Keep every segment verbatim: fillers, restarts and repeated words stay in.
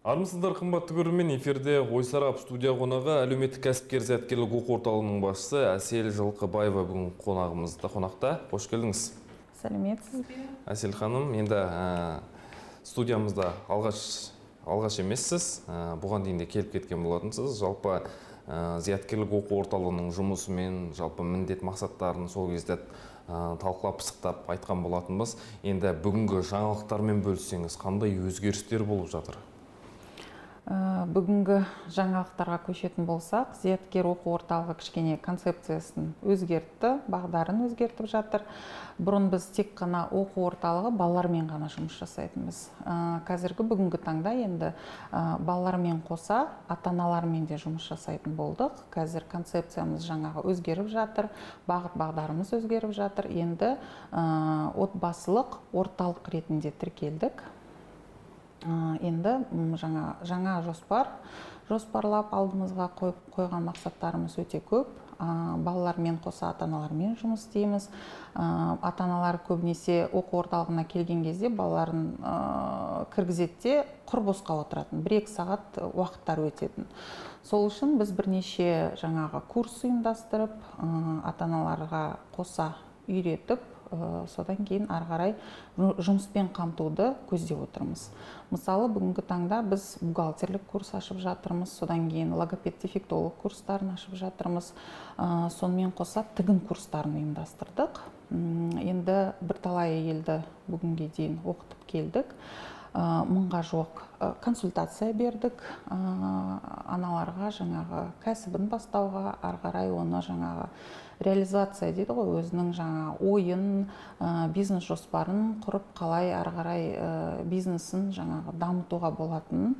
Армысыздар қымбатты көрермен, эфирде Ойсарап студия қонағы әлеуметтік кәсіпкер зияткерлік оқу орталығының басшысы Әсел Жылқыбаева бүгін қонағымызда қонақта. Қош келдіңіз. Сәлеметсіз бе? Әсел ханым, енді студиямызда алғаш алғаш емессіз, бұған дейін де келіп кеткен болатынсыз. Жалпы зияткерлік оқу орталығының жұмысымен, жалпы міндет мақсаттарын сол кезде талқылап пысықтап айтқан болатынбыз. Енді бүгінгі жаңалықтармен бөліссеңіз, қандай өзгерістер болып жатыр? Бүгінгі жаңалықтарға көшетін болсақ, зияткер оқу орталығы кішкене концепциясын өзгертті, бағдарын өзгертіп жатыр. Бұрын біз тек қана оқу орталығы балалармен ғана жұмыс жасайтынбыз. Қазіргі бүгінгі таңда енді балалармен қоса ата-аналармен де жұмыс жасайтын болдық. Қазір концепциямыз жаңағы өзгеріп жатыр, бағыт бағдарымыз өзгеріп жатыр. Енді отбасылық орталық ретінде тіркелдік. Енді жаңа, жаңа жоспар, жоспарлап алдымызға қойып қойған мақсаттарымыз өте көп. Балалармен қоса ата-аналармен жұмыс істейміз. Ата-аналар көбінесе оқу орталығына келген кезде балаларын кіргізетте құр босқа отыратын, бір-екі сағат уақыттар өтетін. Сол үшін біз бірнеше жаңағы курс ұйымдастырып, ата-аналарға қоса үйретіп, содан кейін ары қарай жұмыспен қамтуды көздеп отырмыз. Мысалы, бүгінгі таңда біз бухгалтерлік курс ашып жатырмыз, содан кейін логопед-дефектолог курстарын ашып жатырмыз, сонымен қоса тігін курстарын ұйымдастырдық. Енді бірталай елді бүгінге дейін оқытып келдік. Мыңға жоқ консультация бердік аналарға, жаңағы кәсібін бастауға, ары қарай оны жаңағы реализация дейді ғой, өзінің жаңа ойын, бизнес жоспарын құрып, қалай ары қарай бизнесін жаңағы дамытуға болатынын,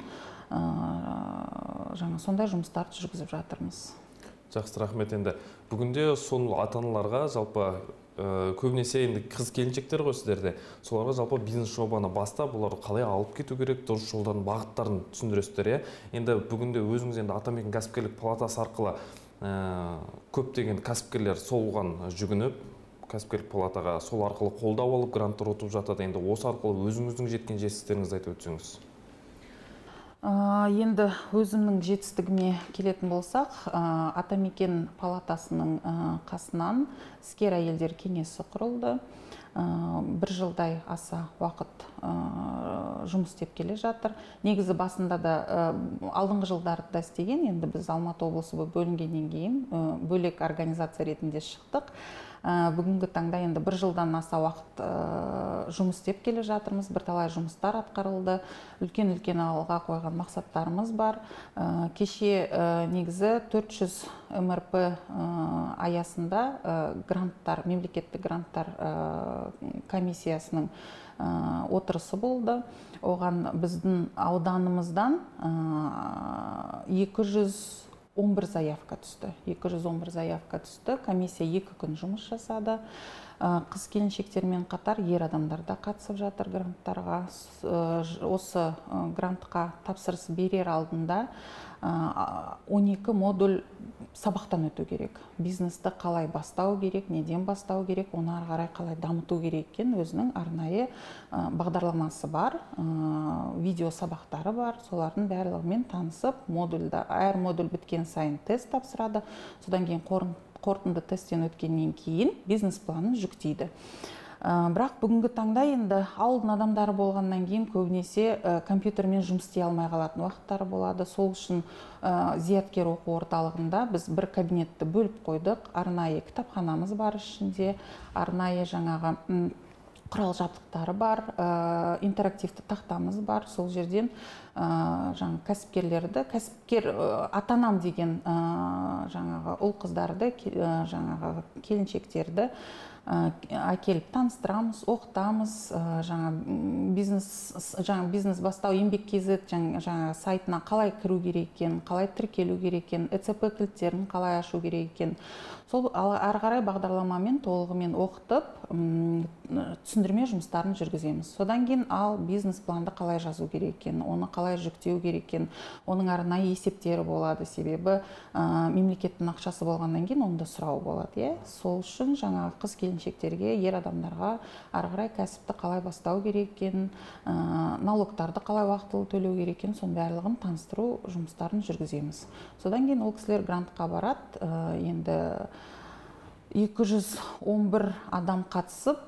жаңа сондай жұмыстарды жүргізіп жатырмыз. Жақсы, рахмет. Енді бүгінде сол ата-аналарға жалпы көбінесе енді қыз келіншектер ғой сіздерде, соларға жалпы бизнес жобаны бастап, оларды қалай алып кету керек, дұрыс жолдардың бағыттарын түсіндіресіздер. Енді бүгінде өзіңіз енді Атамекен кәсіпкерлік палатасы арқылы көптеген кәсіпкерлер солған жүгініп, кәсіпкерлік палатаға сол арқылы қолдау алып, гранттар ұтып жатады. Енді осы арқылы өзіңіздің жеткен жетістіктеріңізді айтып өтсеңіз. Енді өзімнің жетістігіме келетін болсақ, Атамекен палатасының қасынан іскер әйелдер кеңесі құрылды. Бір жылдай аса уақыт жұмыс істеп келе жатыр. Негізі басында да алдыңғы жылдарда істеген, енді біз Алматы облысы бөлінгеннен кейін бөлек организация ретінде шықтық. Бүгінгі таңда енді бір жылдан аса уақыт жұмыс істеп келе жатырмыз, бірталай жұмыстар атқарылды, үлкен-үлкен алға қойған мақсаттарымыз бар. Кеше негізі төрт жүз эм эр пэ аясында гранттар, мемлекеттік гранттар комиссиясының отырысы болды. Оған біздің ауданымыздан екі жүз он бір заявка түсті. екі жүз он бір заявка түсті. Комиссия екі күн жұмыс жасады. Қыз келіншектермен қатар ер адамдар да қатысып жатыр гранттарға. Осы грантқа тапсырыс берер алдында он екі модуль сабақтан өту керек. Бизнесті қалай бастау керек, неден бастау керек, оны ары қарай қалай дамыту керек екен, өзінің арнайы бағдарламасы бар, видео сабақтары бар. Солардың барлығымен танысып, модульда әр модуль біткен сайын тест тапсырады. Содан кейін қорытынды тесттен өткеннен кейін бизнес планын жүктейді. Бірақ бүгінгі таңда енді ауылдың адамдары болғаннан кейін көбінесе компьютермен жұмыс істей алмай қалатын уақыттары болады. Сол үшін зияткер оқу орталығында біз бір кабинетті бөліп қойдық. Арнайы кітапханамыз бар ішінде, арнайы жаңағы құрал жабдықтары бар, интерактивті тақтамыз бар. Сол жерден жаңа кәсіпкерлерді, кәсіпкер атанам деген жаңағы ұл қыздарды, жаңағы келіншектерді әкеліп таныстырамыз, оқытамыз, жаңа бизнес, жаңа бизнес бастау еңбек кз жаңа сайтына қалай кіру керек екен, қалай тіркелу керек екен, э цэ пэ кілттерін қалай ашу керек екен. Сол ары қарай бағдарламамен толығымен оқытып, түсіндірме жұмыстарын жүргіземіз. Содан кейін ал бизнес планды қалай жазу керек екен, оны қалай жүктеу керек екен, оның арнайы есептері болады, себебі мемлекеттің ақшасы болғаннан кейін онда сұрау болады. Сол үшін жаңа қыз келіншектер келіншектерге, ер адамдарға ары қарай кәсіпті қалай бастау керек екенін, налогтарды қалай уақытылы төлеу керек екенін, соның барлығын таныстыру жұмыстарын жүргіземіз. Содан кейін ол кісілер грантқа барады. Енді екі жүз он бір адам қатысып,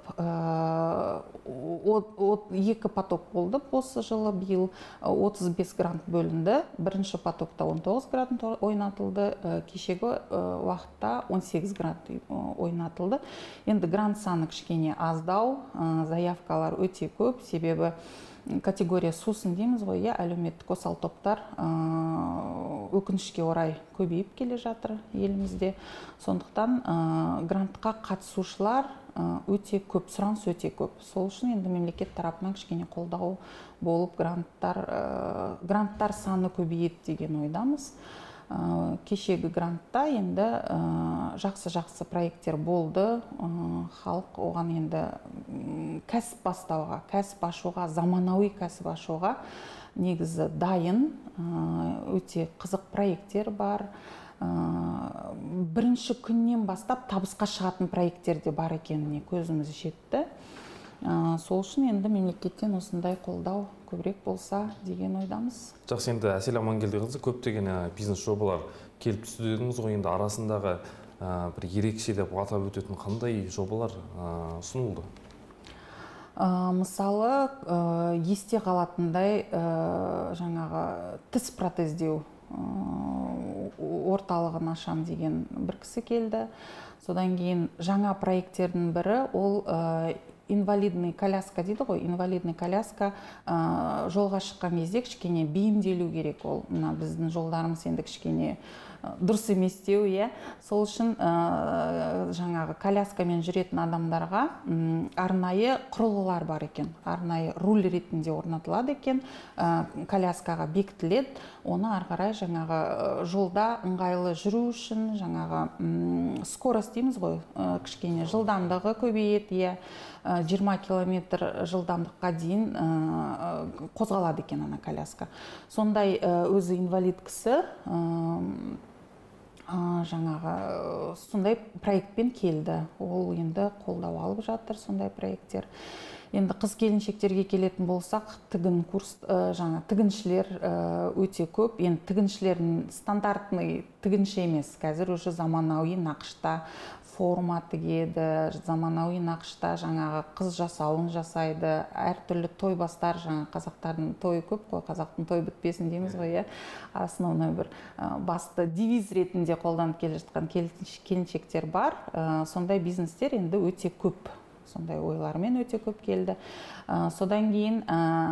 екі поток болды осы жылы, биыл отыз бес грант бөлінді. Бірінші потокта он тоғыз грант ойнатылды, кешегі уақытта он сегіз грант ойнатылды. Енді грант саны кішкене аздау, заявкалар өте көп, себебі категория сусын дейміз ғой, әлеуметтік осал топтар өкінішке орай көбейіп келе жатыр елімізде. Сондықтан грантқа қатысушылар өте көп, сұраныс өте көп. Сол үшін енді мемлекет тарапынан кішкене қолдау болып, гранттар гранттар саны көбейеді деген ойдамыз. Кешегі грантта енді жақсы-жақсы проекттер болды. Халық оған енді кәсіп бастауға, кәсіп ашуға, заманауи кәсіп ашуға негізі дайын, өте қызық проекттер бар. Бірінші күннен бастап табысқа шығатын проекттер де бар екеніне көзіміз жетті. Сол үшін енді мемлекеттен осындай қолдау көбірек болса деген ойдамыз. Жақсы, енді Әсел Амангелдіқызы, көптеген бизнес жобалар келіп түсті дедіңіз ғой, енді арасындағы бір ерекше деп атап өтетін қандай жобалар ұсынылды? Мысалы, есте қалатындай жаңағы тіс протездеу орталығын ашам деген бір кісі келді. Содан кейін жаңа проекттердің бірі ол инвалидный коляска дейді ғой, инвалидный коляска жолға шыққан кезде кішкене бейімделу керек. Ол мына біздің жолдарымыз енді кішкене дұрыс еместеу, е. Сол үшін жаңағы коляскамен жүретін адамдарға арнайы құрылғылар бар екен. Арнайы руль ретінде орнатылады екен, коляскаға бекітіледі. Оны ары қарай жаңағы жолда ыңғайлы жүру үшін жаңағы скорость дейміз ғой, кішкене жылдамдығы көбейеді, е. жиырма километр жылдамдыққа дейін қозғалады екен ана коляска. Сондай өзі инвалид кісі жаңағы сондай проектпен келді. Ол енді қолдау алып жатыр сондай проекттер. Енді қыз келіншектерге келетін болсақ, тігін курс, жаңа тігіншілер өте көп. Енді тігіншілердің стандартный тігінші емес, қазір уже заманауи нақышта форма тігеді, заманауи нақышта жаңағы қыз жасауын жасайды, әртүрлі той бастар, жаңа қазақтардың тойы көп қой, қазақтың той бітпесін дейміз ғой, основной бір басты девиз ретінде қолданып келе жатқан келіншектер бар. Сондай бизнестер енді өте көп, сондай ойлармен өте көп келді. Содан кейін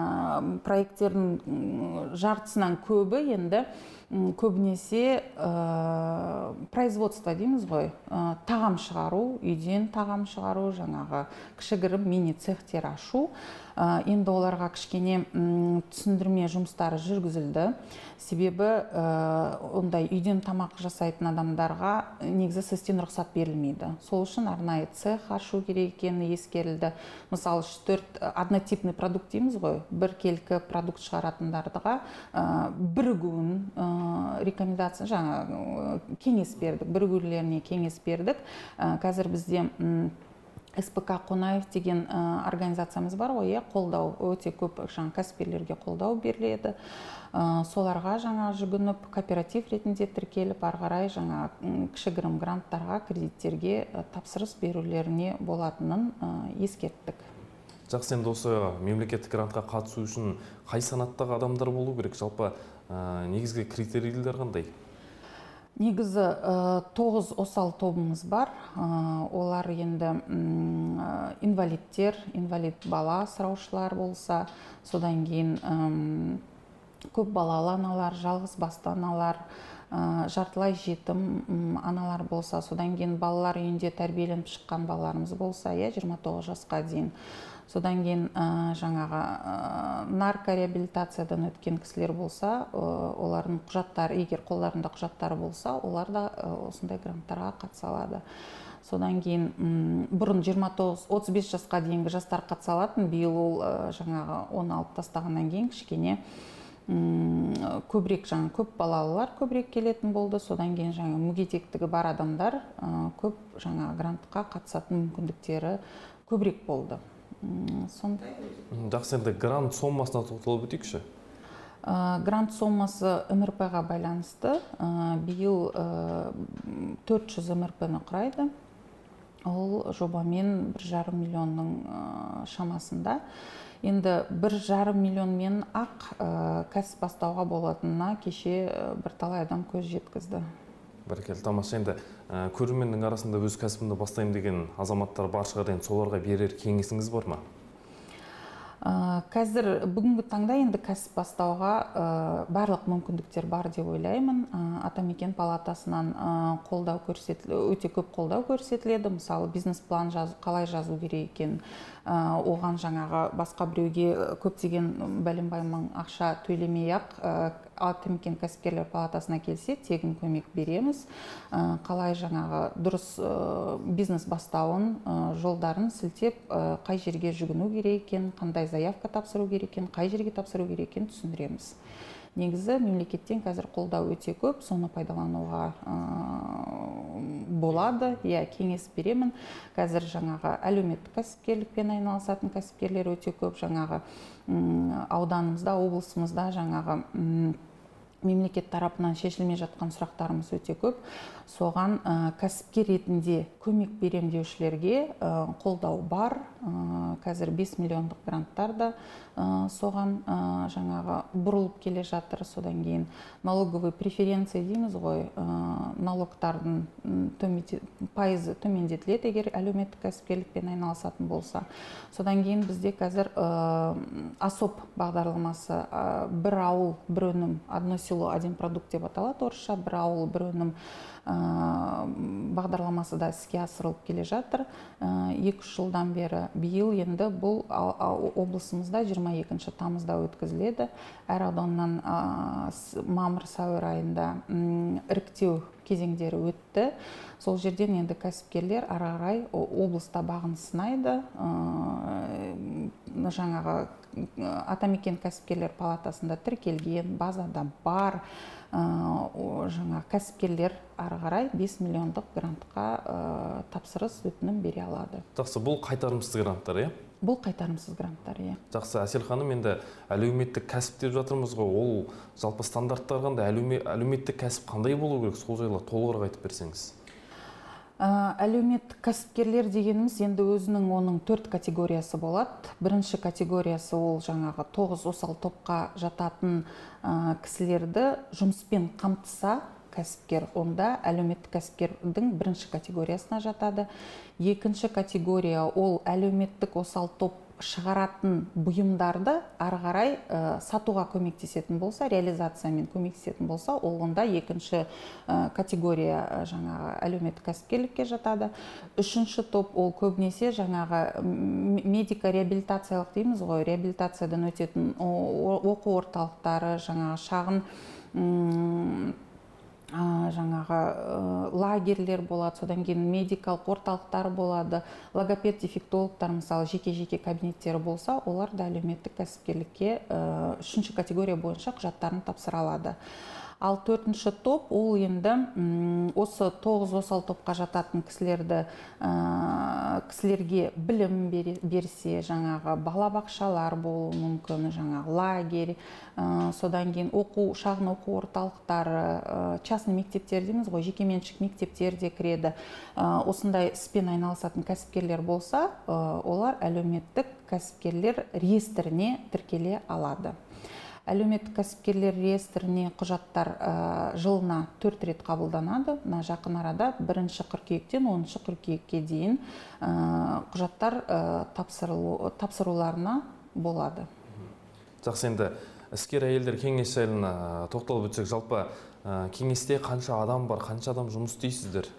проекттердің жартысынан көбі енді көбінесе производство дейміз ғой, тағам шығару, үйден тағам шығару, жаңағы кішігірім мини цехтер ашу. Енді оларға кішкене түсіндірме жұмыстары жүргізілді. Себебі ондай үйден тамақ жасайтын адамдарға негізі сістен рұқсат берілмейді. Сол үшін арнайы цех ашу керек екені ескерілді. Мысалы, үш төрт однотипный продукт дейміз ғой, бір келкі продукт шығаратындарға бірігуін рекомендация, жаңа кеңес бердік, бірігулеріне кеңес бердік. Қазір бізде эс пэ ка Қонаев деген организациямыз бар ғой, қолдау өте көп, жаңа кәсіпкерлерге қолдау беріледі. Соларға жаңа жүгініп, кооператив ретінде тіркеліп, ары қарай жаңа кішігірім гранттарға, кредиттерге тапсырыс берулеріне болатынын ескерттік. Жақсы, енді осы мемлекеттік грантқа қатысу үшін қай санаттағы адамдар болу керек? Жалпы негізгі критерийлер қандай? Негізі тоғыз осал тобымыз бар. Олар енді инвалидтер, инвалид бала сұраушылар болса, содан кейін көп балалы аналар, жалғыз басты аналар, жартылай жетім аналар болса, содан кейін балалар үйінде тәрбиеленіп шыққан балаларымыз болса, жиырма тоғыз жасқа дейін. Содан кейін жаңағы наркореабилитациядан өткен кісілер болса, олардың құжаттары, егер қолдарында құжаттары болса, олар да осындай гранттарға қатыса алады. Содан кейін бұрын жиырма тоғыз отыз бес жасқа дейінгі жастар қатыса алатын, биыл ол жаңағы он алты тастағаннан кейін кішкене көбірек жаңа көп балалылар көбірек келетін болды. Содан кейін жаңа мүгедектігі бар адамдар көп жаңа грантқа қатысатын мүмкіндіктері көбірек болды. Сондай. Жақсы, енді грант сомасына тоқталып өтейікші. Грант сомасы эм эр пэ-ға байланысты. Биыл төрт жүз эм эр пэ-ні құрайды. Ол жобамен бір жарым миллионның шамасында. Енді бір жарым миллионмен ақ кәсіп бастауға болатынына кеше бір талай адам көз жеткізді. Бәрекелді, тамаша. Енді көрерменнің арасында өз кәсібімді бастаймын деген азаматтар бар шығар, енді соларға берер кеңесіңіз бар ма? Қазір бүгінгі таңда енді кәсіп бастауға барлық мүмкіндіктер бар деп ойлаймын. Атамекен палатасынан қолдау көрсетіледі, өте көп қолдау көрсетіледі. Мысалы, бизнес-план қалай жазу керек екен, оған жаңағы басқа біреуге көптеген бәленбай мың ақша төлемей-ақ Атамекен кәсіпкерлер палатасына келсе, тегін көмек береміз. Қалай жаңағы дұрыс бизнес бастауын, жолдарын сілтеп, қай жерге жүгіну керек екен, қандай заявка тапсыру керек екен, қай жерге тапсыру керек екенін түсіндіреміз. Негізі мемлекеттен қазір қолдау өте көп, соны пайдалануға болады. Я кеңес беремін. Қазір жаңағы әлеуметтік кәсіпкерлікпен айналысатын кәсіпкерлер өте көп. Жаңағы ауданымызда, облысымызда жаңағы мемлекет тарапынан шешілмей жатқан сұрақтарымыз өте көп. Соған кәсіпкер ретінде көмек берем деушілерге қолдау бар. Қазір бес миллиондық гранттар да соған жаңағы бұрылып келе жатыр. Содан кейін налоговый преференция дейміз ғой, налогтардың пайызы төмендетіледі, егер әлеуметтік кәсіпкерлікпен айналысатын болса. Содан кейін бізде қазір асоп бағдарламасы, бір ауыл, бір өнім, одно село, один продукт деп аталады орысша, бір ауыл, бір өнім бағдарламасы да іске асырылып келе жатыр. екі-үш жылдан бері. Биыл енді бұл облысымызда жиырма екінші тамызда өткізіледі. Әр ауданнан мамыр сәуір айында іріктеу кезеңдері өтті. Сол жерден енді кәсіпкерлер ары қарай облыста бағын сынайды. Жаңағы Атамекен кәсіпкерлер палатасында тіркелген, базада бар жаңа кәсіпкерлер ары қарай бес миллиондық грантқа тапсырыс өтінім бере алады. Жақсы, бұл қайтарымсыз гранттар, е? Бұл қайтарымсыз гранттар, е. Жақсы, Әсел ханым, енді әлеуметтік кәсіп деп жатырмыз ғой, ол жалпы стандарттар қандай, әлеуметтік кәсіп қандай болу керек, сол жайлы толығырақ айтып берсеңіз. Әлеуметтік кәсіпкерлер дегеніміз енді өзінің оның төрт категориясы болады. Бірінші категориясы ол жаңағы тоғыз осал топқа жататын кісілерді жұмыспен қамтыса кәсіпкер, онда әлеуметтік кәсіпкердің бірінші категориясына жатады. Екінші категория ол әлеуметтік осал топ шығаратын бұйымдарды ары қарай сатуға көмектесетін болса, реализациямен көмектесетін болса, ол онда екінші категория жаңағы әлеуметтік кәсіпкерлікке жатады. Үшінші топ ол көбінесе жаңағы медико-реабилитациялық дейміз ғой, реабилитациядан өтетін оқу орталықтары, жаңағы шағын жаңағы лагерлер болады, содан кейін медикалық орталықтар болады, логопед, дефектологтар, мысалы, жеке-жеке кабинеттері болса, олар да әлеуметтік кәсіпкерлікке үшінші категория бойынша құжаттарын тапсыра алады. Ал төртінші топ, ол енді осы тоғыз осал топқа жататын кісілерді, кісілерге білім берсе, жаңағы балабақшалар болуы мүмкін, жаңағы лагерь, содан кейін оқу, шағын оқу орталықтары, частный мектептер дейміз ғой, жекеменшік мектептер де кіреді. Осындай іспен айналысатын кәсіпкерлер болса, олар әлеуметтік кәсіпкерлер реестріне тіркеле алады. Әлеуметтік кәсіпкерлер реестріне құжаттар жылына төрт рет қабылданады. Жақын арада бірінші қыркүйектен оныншы қыркүйекке дейін құжаттар тапсыруларына болады. Жақсы, енді іскер әйелдер кеңес жайлына тоқталып өтсек, жалпы кеңесте қанша адам бар, қанша адам жұмыс істейсіздер?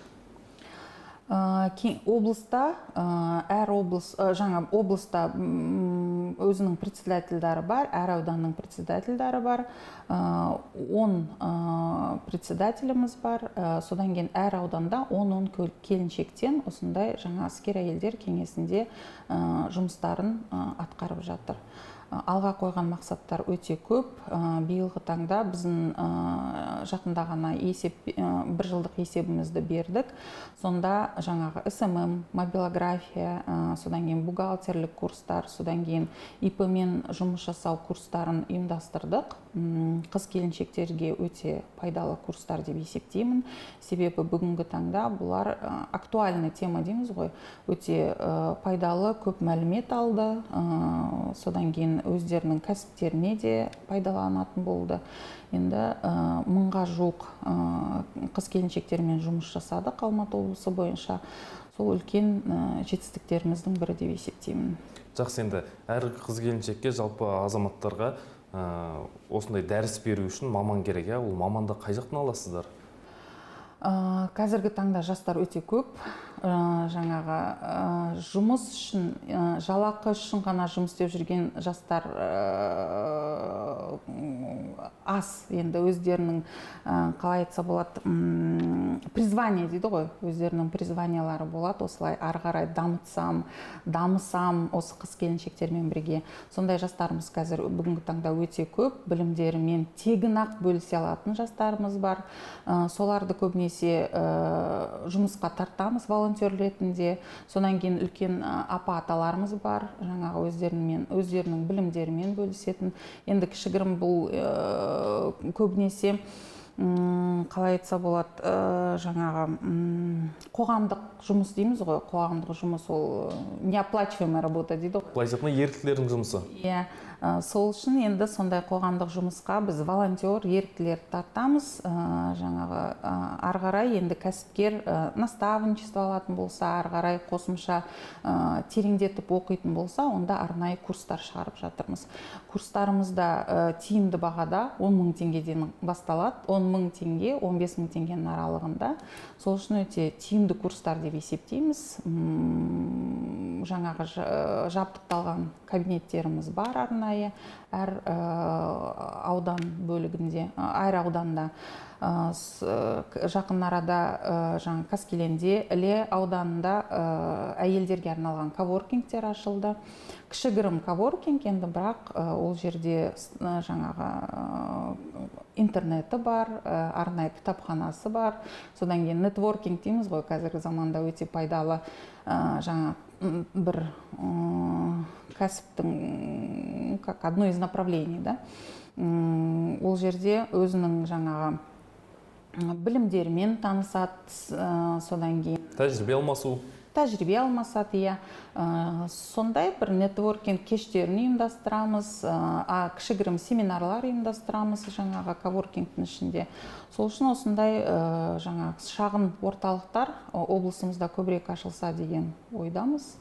Облыста, әр облыс, жаңа облыста өзінің председательдары бар, әр ауданның председательдары бар, он председателіміз бар, содан кейін әр ауданда он-он келіншектен осындай жаңа іскер әйелдер кеңесінде жұмыстарын атқарып жатыр. алға қойған мақсаттар өте көп. Биылғы таңда біздің жақында ғана есеп, бір жылдық есебімізді бердік. Сонда жаңағы эс эм эм, мобилография, содан кейін бухгалтерлік курстар, содан кейін и пэ мен жұмыс жасау курстарын ұйымдастырдық. Қыз-келіншектерге өте пайдалы курстар деп есептеймін. Себебі бүгінгі таңда бұлар актуальный тема дейміз ғой, өте пайдалы, көп мәлімет алды. Содан кейін өздерінің кәсіптеріне де пайдаланатын болды. Енді мыңға жуық қыз-келіншектермен жұмыс жасадық Алматы облысы бойынша. Сол үлкен жетістіктеріміздің бірі деп есептеймін. Жақсы, енді әр қыз-келіншекке, жалпы азаматтарға осындай дәріс беру үшін маман керек, иә? Ол маманды қай жақтан аласыздар? Қазіргі таңда жастар өте көп. Жаңағы жұмыс үшін, жалақы үшін ғана жұмыс істеп жүрген жастар аз. Енді өздерінің, қалай айтса болады, призвание дейді ғой, өздерінің призваниялары болады. Осылай ары қарай дамытсам, дамысам осы қыз-келіншектермен бірге. Сондай жастарымыз қазір бүгінгі таңда өте көп. Білімдерімен тегін ақ бөлісе алатын жастарымыз бар. Соларды көбінесе жұмысқа тартамыз волонтер ретінде. Содан кейін үлкен апа-аталарымыз бар, жаңағы өздерінің, өздерінің білімдерімен бөлісетін. Енді кішігірім бұл көбінесе, қалай айтса болады, жаңағы қоғамдық жұмыс дейміз ғой, қоғамдық жұмыс ол неоплачиваемая работа дейді ғой. Былай айтқанда еріктілердің жұмысы. Иә, сол үшін енді сондай қоғамдық жұмысқа біз волонтер, еріктілер тартамыз. Жаңағы ары қарай енді кәсіпкер наставничество алатын болса, ары қарай қосымша тереңдетіп оқитын болса, онда арнайы курстар шығарып жатырмыз. Курстарымызда тиімді бағада он мың теңгеден басталады. он мың теңге, он бес мың теңгенің аралығында. Сол үшін өте тиімді курстар деп есептейміз. Жаңағы жабдықталған кабинеттеріміз бар арнайы, әр аудан бөлігінде, әр ауданда. Жақын арада жаңа Қаскеленде, Іле ауданында әйелдерге арналған коворкингтер ашылды. Кішігірім коворкинг, енді бірақ ол жерде жаңағы интернеті бар, арнайы кітапханасы бар. Содан кейін нетворкинг дейміз ғой, қазіргі заманда өте пайдалы жаңа бір кәсіптің, как одно из направлений, да. Ол жерде өзінің жаңағы білімдерімен танысады, содан кейін тәжірибе алмасу. Тәжірибе алмасады, иә. Сондай бір нетворкинг кештерін ұйымдастырамыз, кішігірім семинарлар ұйымдастырамыз жаңағы коворкингтің ішінде. Сол үшін осындай жаңағы шағын орталықтар облысымызда көбірек ашылса деген ойдамыз.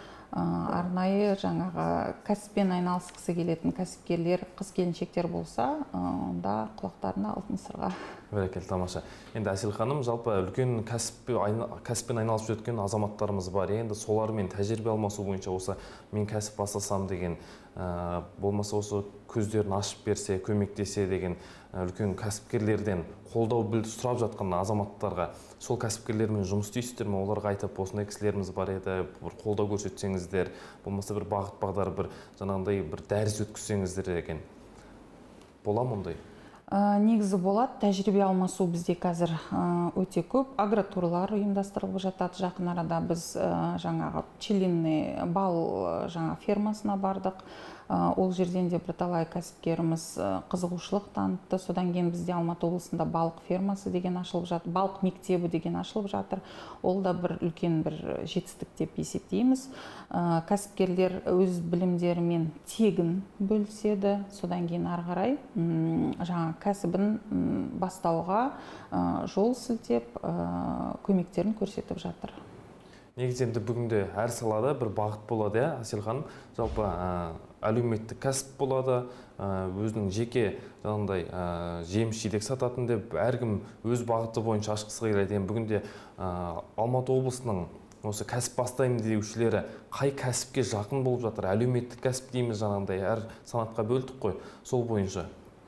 Арнайы жаңағы кәсіппен айналысқысы келетін кәсіпкерлер, қыз-келіншектер болса, онда құлақтарына алтын сырға. Бәрекелді, тамаша. Енді Әсел ханым, жалпы үлкен кәсіппен айналысып өткен азаматтарымыз бар. Енді солармен тәжірибе алмасу бойынша осы мен кәсіп бастасам деген, болмаса осы көздерін ашып берсе, көмектесе деген үлкен кәсіпкерлерден қолдау білді сұрап жатқан азаматтарға сол кәсіпкерлермен жұмыс істейсіздер ме? Оларға айтып, осындай кісілеріміз бар еді, бір қолдау көрсетсеңіздер, болмаса бір бағыт бағдар, бір жаңағындай бір дәріс өткізсеңіздер деген. Бола ма ондай? Негізі болады, тәжірибе алмасу бізде қазір өте көп. Агротурлар ұйымдастырылып жатады. Жақын арада біз жаңағы пчелиный бал жаңа фермасына бардық. Ол жерден де бірталай кәсіпкеріміз қызығушылық танытты. Содан кейін бізде Алматы облысында балық фермасы деген ашылып жатыр, балық мектебі деген ашылып жатыр. Ол да бір үлкен бір жетістік деп есептейміз. Кәсіпкерлер өз білімдерімен тегін бөліседі. Содан кейін ары қарай жаңа кәсібін бастауға жол сілтеп, көмектерін көрсетіп жатыр. Негізінде бүгінде әр салада бір бағыт болады, иә, Әсел ханым? Жалпы әлеуметтік кәсіп болады, өзінің жеке жаңағындай жеміс-жидек сататын деп, әркім өз бағыты бойынша ашқысы келеді. Бүгінде Алматы облысының осы кәсіп бастаймын деушілері қай кәсіпке жақын болып жатыр? Әлеуметтік кәсіп дейміз, жаңағындай әр санатқа бөлдік қой, сол бойынша.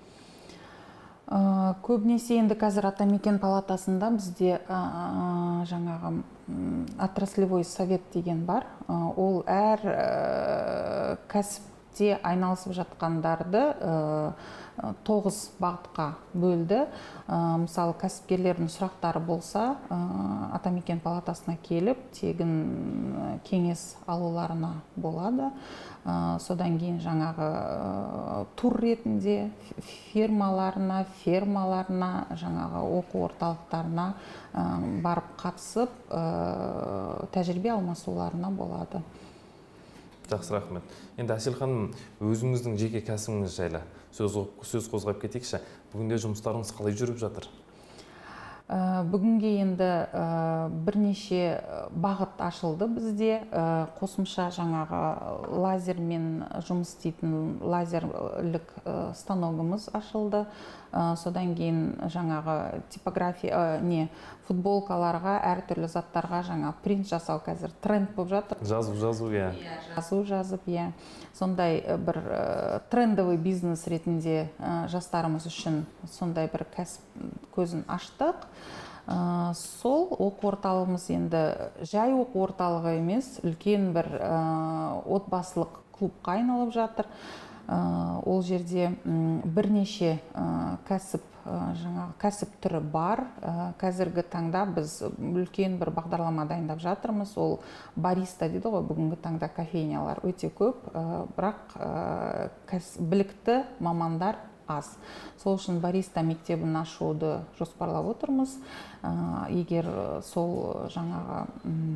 Көбінесе енді қазір Атамекен палатасында бізде жаңағы отраслевой совет деген бар. Ол әр кәсіпте айналысып жатқандарды тоғыз бағытқа бөлді. Мысалы, кәсіпкерлердің сұрақтары болса, Атамекен палатасына келіп, тегін кеңес алуларына болады. Содан кейін жаңағы тур ретінде фирмаларына, фермаларына, жаңағы оқу орталықтарына барып қатысып, тәжірибе алмасуларына болады. Жақсы, рахмет. Енді Әсел ханым, өзіңіздің жеке кәсібіңіз жайлы сөз қозғап кетейікші. Бүгінде жұмыстарыңыз қалай жүріп жатыр? Бүгінге енді бірнеше бағыт ашылды бізде. Қосымша жаңағы лазермен жұмыс істейтін лазерлік станогымыз ашылды. Содан кейін жаңағы типография, не, футболкаларға, әртүрлі заттарға жаңа принт жасау қазір тренд болып жатыр. Жазу, жазу, иә. Жазу, жазып, иә. Сондай бір трендовый бизнес ретінде жастарымыз үшін сондай бір кәсіп көзін аштық. Сол оқу орталығымыз енді жай оқу орталығы емес, үлкен бір отбасылық клубқа айналып жатыр. Ол жерде бірнеше кәсіп, жаңағы кәсіп түрі бар. Қазіргі таңда біз үлкен бір бағдарлама дайындап жатырмыз. Ол бариста дейді ғой, бүгінгі таңда кофейнялар өте көп, бірақ білікті мамандар аз. Сол үшін бариста мектебін ашуды жоспарлап отырмыз. Егер сол жаңағы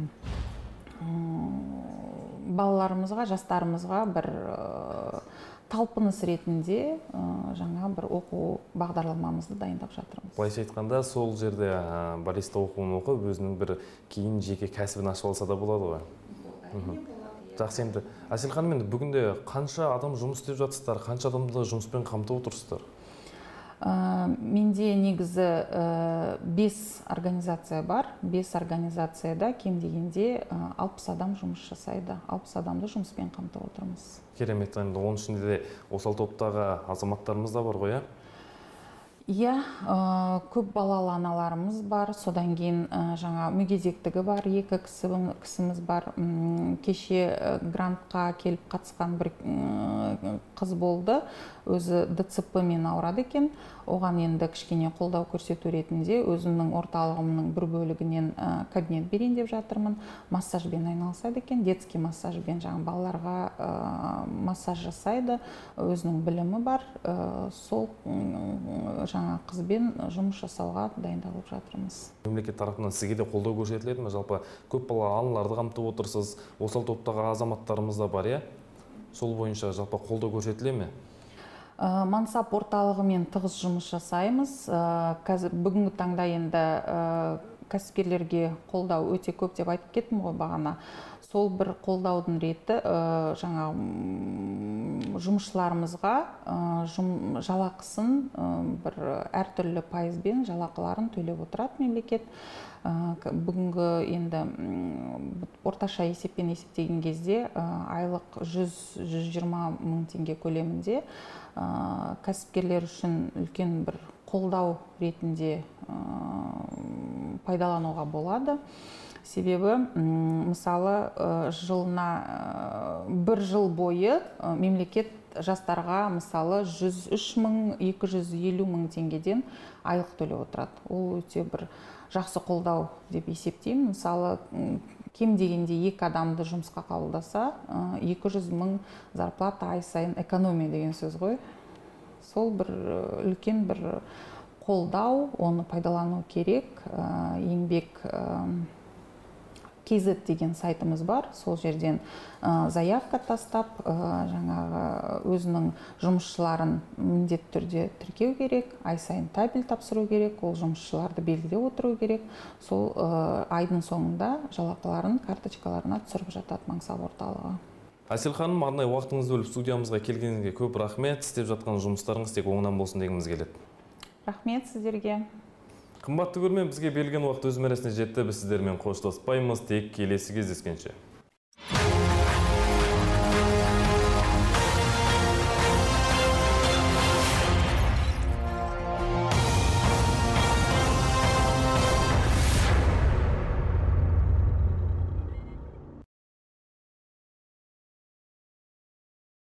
балаларымызға, жастарымызға бір талпыныс ретінде жаңа бір оқу бағдарламамызды дайындап жатырмыз. Былайша айтқанда, сол жерде бариста оқуын оқып, өзінің бір кейін жеке кәсібін ашып алса да болады ғой. Жақсы, енді Әсел ханым, енді бүгінде қанша адам жұмыс істеп жатсыздар, қанша адамды жұмыспен қамтып отырсыздар? Менде негізі бес организация бар. Бес организацияда кем дегенде алпыс адам жұмыс жасайды. алпыс адамды жұмыспен қамтып отырмыз. Керемет, енді оның ішінде де осал топтағы азаматтарымыз да бар ғой, иә? Иә, көп балалы аналарымыз бар, содан кейін жаңа мүгедектігі бар, екі кісіміз бар. Кеше грантқа келіп қатысқан бір қыз болды, өзі дэ цэ пэ-мен ауырады екен. Оған енді кішкене қолдау көрсету ретінде өзімнің орталығымның бір бөлігінен кабинет берейін деп жатырмын. Массажбен айналысады екен, детский массажбен, жаңа балаларға массаж жасайды, өзінің білімі бар. Сол жаңа қызбен жұмыс жасауға дайындалып жатырмыз. Мемлекет тарапынан сізге де қолдау көрсетіледі ме? Жалпы көп балалы аналарды қамтып отырсыз, осал топтағы азаматтарымыз да бар, иә? Сол бойынша жалпы қолдау көрсетіле ме? Мансап орталығымен тығыз жұмыс жасаймыз. Бүгінгі таңда енді кәсіпкерлерге қолдау өте көп деп айтып кеттім ғой бағана. Сол бір қолдаудың реті жаңа жұмысшыларымызға жалақысын бір әртүрлі пайызбен жалақыларын төлеп отырады мемлекет. Бүгінгі енді орташа есеппен есептеген кезде айлық жүз жүз жиырма мың теңге көлемінде кәсіпкерлер үшін үлкен бір қолдау ретінде пайдалануға болады. Себебі, мысалы, жылына бір жыл бойы мемлекет жастарға мысалы жүз үш мың екі жүз елу мың теңгеден айлық төлеп отырады. Ол өте бір жақсы қолдау деп есептеймін. Мысалы, кем дегенде екі адамды жұмысқа қабылдаса, екі жүз мың зарплата ай сайын экономия деген сөз ғой. Сол бір үлкен бір қолдау, оны пайдалану керек. Еңбек кз деген сайтымыз бар. Сол жерден заявка тастап, жаңағы өзінің жұмысшыларын міндетті түрде тіркеу керек, ай сайын табель тапсыру керек, ол жұмысшыларды белгілеп отыру керек. Сол айдың соңында жалақыларын карточкаларына түсіріп жатады Мансап орталығы. Әсел ханым, арнайы уақытыңызды бөліп студиямызға келгеніңізге көп рахмет. Істеп жатқан жұмыстарыңыз тек оңынан болсын дегіміз келеді. Рахмет сіздерге. Қымбатты көрермен, бізге берілген уақыт өз мәресіне жетті. Біз сіздермен қоштаспаймыз, тек келесі кездескенше.